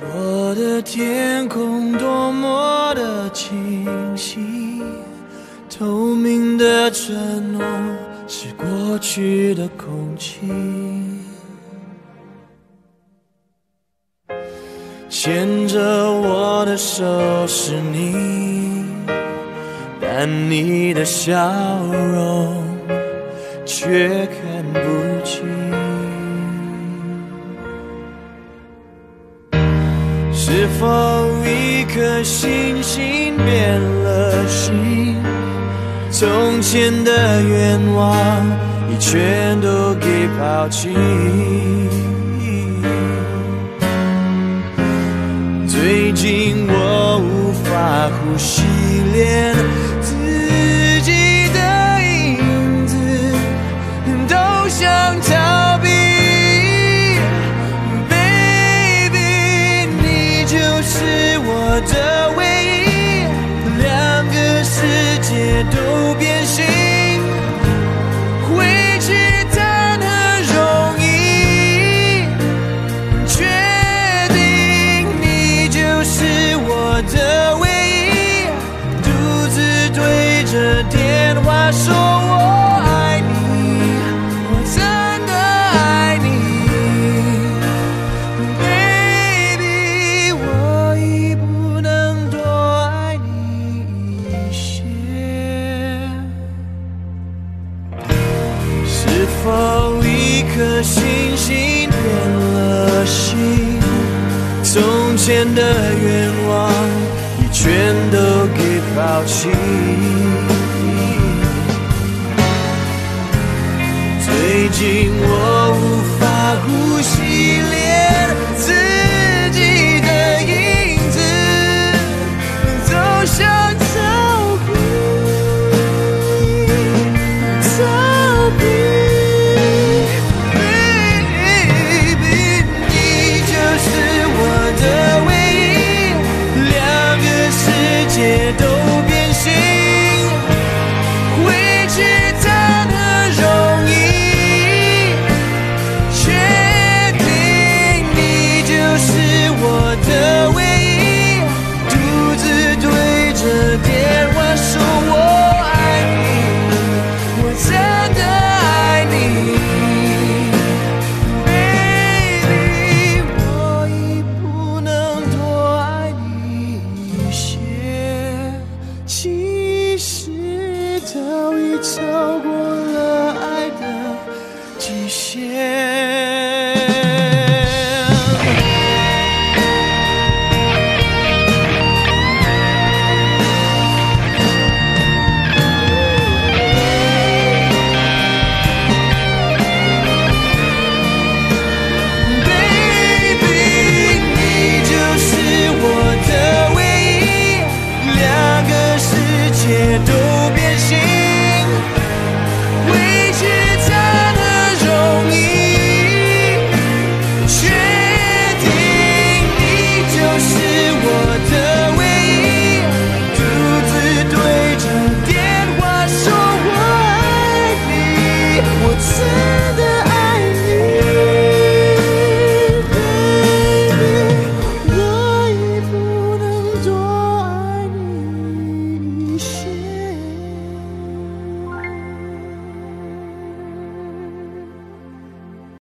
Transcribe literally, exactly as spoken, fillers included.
我的天空多么的清晰，透明的承诺是过去的空气。牵着我的手是你，但你的笑容却看不清。是否一颗星星变了心？从前的愿望已全都给抛弃。最近我无法呼吸，连自己的影子都想逃避。Baby， 你就是我的唯一，两个世界都变形，回去谈何容易？确定你就是我的唯一，独自对着电话说我爱你，我真的爱你。Baby， 我已不能多爱你一些。是否一颗星星变了心？从前的愿望已全都给抛弃。最近我